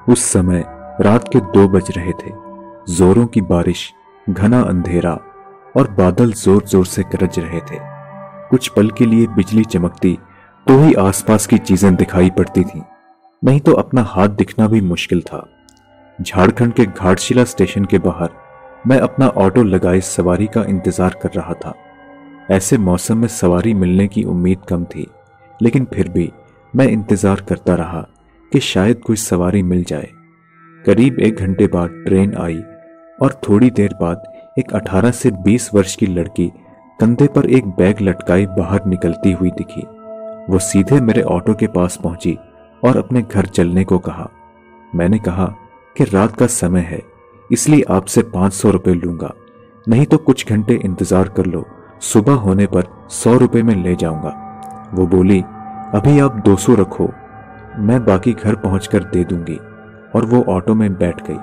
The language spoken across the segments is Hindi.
उस समय रात के 2 बज रहे थे। जोरों की बारिश, घना अंधेरा और बादल जोर जोर से गरज रहे थे। कुछ पल के लिए बिजली चमकती तो ही आसपास की चीजें दिखाई पड़ती थीं, नहीं तो अपना हाथ दिखना भी मुश्किल था। झारखंड के घाटशिला स्टेशन के बाहर मैं अपना ऑटो लगाए सवारी का इंतजार कर रहा था। ऐसे मौसम में सवारी मिलने की उम्मीद कम थी, लेकिन फिर भी मैं इंतजार करता रहा कि शायद कोई सवारी मिल जाए। करीब 1 घंटे बाद ट्रेन आई और थोड़ी देर बाद एक 18 से 20 वर्ष की लड़की कंधे पर एक बैग लटकाए बाहर निकलती हुई दिखी। वो सीधे मेरे ऑटो के पास पहुंची और अपने घर चलने को कहा। मैंने कहा कि रात का समय है, इसलिए आपसे 500 रुपये लूंगा, नहीं तो कुछ घंटे इंतजार कर लो, सुबह होने पर 100 रुपये में ले जाऊंगा। वो बोली, अभी आप 200 रखो, मैं बाकी घर पहुंचकर दे दूंगी, और वो ऑटो में बैठ गई।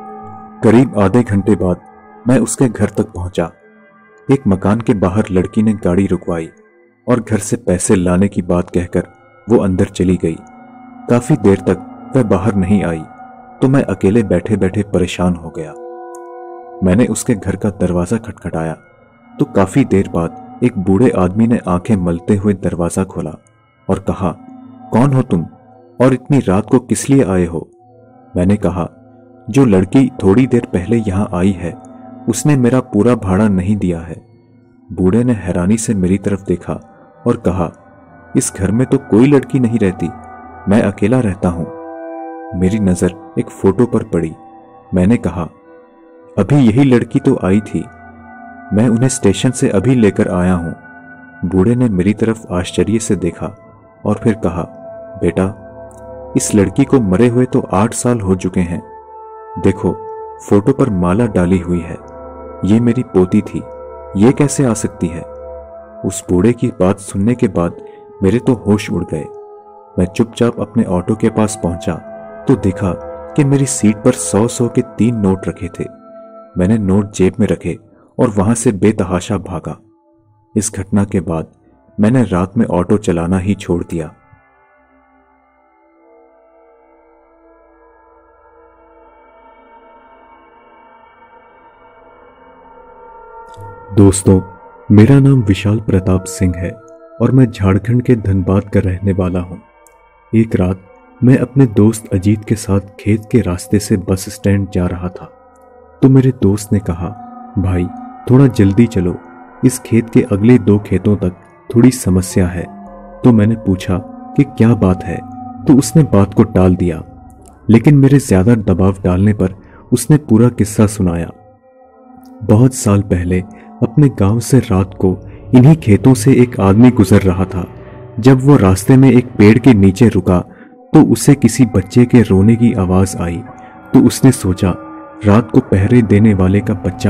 करीब आधे घंटे बाद मैं उसके घर तक पहुंचा। एक मकान के बाहर लड़की ने गाड़ी रुकवाई और घर से पैसे लाने की बात कहकर वो अंदर चली गई। काफी देर तक वह बाहर नहीं आई तो मैं अकेले बैठे बैठे परेशान हो गया। मैंने उसके घर का दरवाजा खटखटाया तो काफी देर बाद एक बूढ़े आदमी ने आंखें मलते हुए दरवाजा खोला और कहा, कौन हो तुम और इतनी रात को किस लिए आए हो? मैंने कहा, जो लड़की थोड़ी देर पहले यहां आई है उसने मेरा पूरा भाड़ा नहीं दिया है। बूढ़े ने हैरानी से मेरी तरफ देखा और कहा, इस घर में तो कोई लड़की नहीं रहती, मैं अकेला रहता हूं। मेरी नजर एक फोटो पर पड़ी। मैंने कहा, अभी यही लड़की तो आई थी, मैं उन्हें स्टेशन से अभी लेकर आया हूं। बूढ़े ने मेरी तरफ आश्चर्य से देखा और फिर कहा, बेटा, इस लड़की को मरे हुए तो 8 साल हो चुके हैं। देखो, फोटो पर माला डाली हुई है, ये मेरी पोती थी, ये कैसे आ सकती है? उस बूढ़े की बात सुनने के बाद मेरे तो होश उड़ गए। मैं चुपचाप अपने ऑटो के पास पहुंचा तो देखा कि मेरी सीट पर 100 के 3 नोट रखे थे। मैंने नोट जेब में रखे और वहां से बेतहाशा भागा। इस घटना के बाद मैंने रात में ऑटो चलाना ही छोड़ दिया। दोस्तों, मेरा नाम विशाल प्रताप सिंह है और मैं झारखंड के धनबाद का रहने वाला हूं। एक रात मैं अपने दोस्त अजीत के साथ खेत के रास्ते से बस स्टैंड जा रहा था तो मेरे दोस्त ने कहा, भाई थोड़ा जल्दी चलो, इस खेत के अगले 2 खेतों तक थोड़ी समस्या है। तो मैंने पूछा कि क्या बात है, तो उसने बात को टाल दिया, लेकिन मेरे ज्यादा दबाव डालने पर उसने पूरा किस्सा सुनाया। बहुत साल पहले अपने गांव से रात को इन्हीं खेतों से एक आदमी गुजर रहा था। जब वो रास्ते में एक पेड़ के नीचे रुका तो उसे किसी बच्चे के रोने की आवाज आई, तो उसने सोचा रात को पहरे देने वाले का बच्चा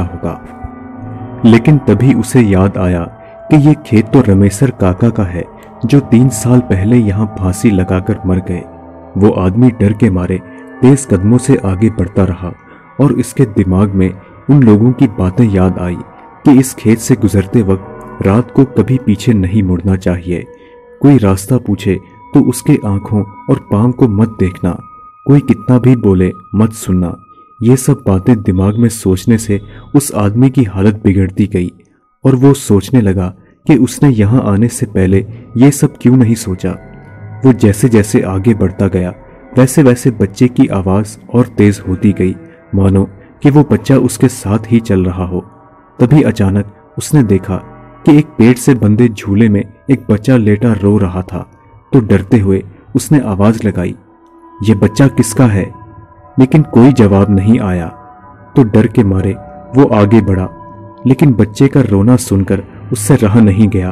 होगा। लेकिन तभी उसे याद आया कि ये खेत तो रमेशर काका का है, जो 3 साल पहले यहां फांसी लगाकर मर गए। वो आदमी डर के मारे तेज कदमों से आगे बढ़ता रहा और इसके दिमाग में उन लोगों की बातें याद आई कि इस खेत से गुजरते वक्त रात को कभी पीछे नहीं मुड़ना चाहिए। कोई रास्ता पूछे तो उसके आंखों और पांव को मत देखना, कोई कितना भी बोले मत सुनना। ये सब बातें दिमाग में सोचने से उस आदमी की हालत बिगड़ती गई और वो सोचने लगा कि उसने यहाँ आने से पहले ये सब क्यों नहीं सोचा। वो जैसे जैसे आगे बढ़ता गया वैसे वैसे बच्चे की आवाज और तेज होती गई, मानो कि वो बच्चा उसके साथ ही चल रहा हो। तभी अचानक उसने देखा कि एक पेड़ से बंधे झूले में एक बच्चा लेटा रो रहा था। तो डरते हुए उसने आवाज लगाई, ये बच्चा किसका है? लेकिन कोई जवाब नहीं आया। तो डर के मारे वो आगे बढ़ा, लेकिन बच्चे का रोना सुनकर उससे रहा नहीं गया।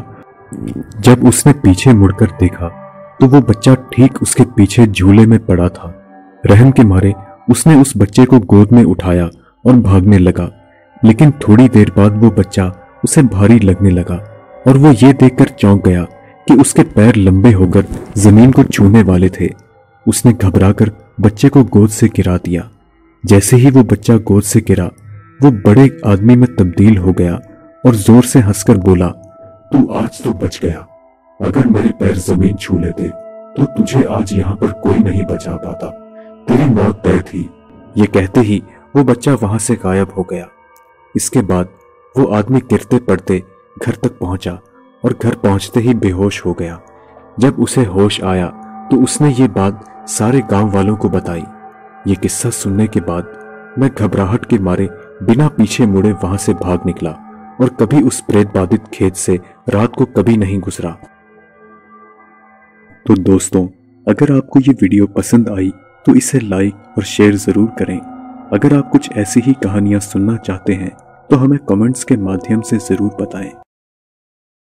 जब उसने पीछे मुड़कर देखा तो वो बच्चा ठीक उसके पीछे झूले में पड़ा था। रहम के मारे उसने उस बच्चे को गोद में उठाया और भागने लगा, लेकिन थोड़ी देर बाद वो बच्चा उसे भारी लगने लगा और वो ये देखकर चौंक गया कि उसके पैर लंबे होकर जमीन को छूने वाले थे। उसने घबराकर बच्चे को गोद से गिरा दिया। जैसे ही वो बच्चा गोद से गिरा, वो बड़े आदमी में तब्दील हो गया और जोर से हंसकर बोला, तू आज तो बच गया। अगर मेरे पैर जमीन छू लेते तो तुझे आज यहाँ पर कोई नहीं बचा पाता। तेरी मौत तय थी। ये कहते ही वो बच्चा वहां से गायब हो गया। इसके बाद वो आदमी गिरते पड़ते घर तक पहुंचा और घर पहुंचते ही बेहोश हो गया। जब उसे होश आया तो उसने ये बात सारे गांव वालों को बताई। ये किस्सा सुनने के बाद मैं घबराहट के मारे बिना पीछे मुड़े वहां से भाग निकला और कभी उस प्रेत बाधित खेत से रात को कभी नहीं गुजरा। तो दोस्तों, अगर आपको ये वीडियो पसंद आई तो इसे लाइक और शेयर जरूर करें। अगर आप कुछ ऐसी ही कहानियां सुनना चाहते हैं तो हमें कमेंट्स के माध्यम से जरूर बताएं।